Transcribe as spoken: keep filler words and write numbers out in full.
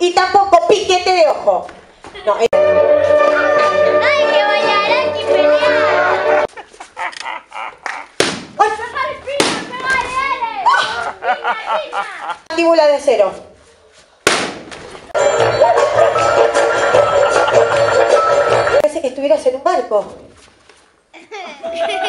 Y tampoco piquete de ojo. No, eh. ¡Ay, que bailar aquí pelear! ¡Ay! Mandíbula de acero. Parece que estuvieras en un barco.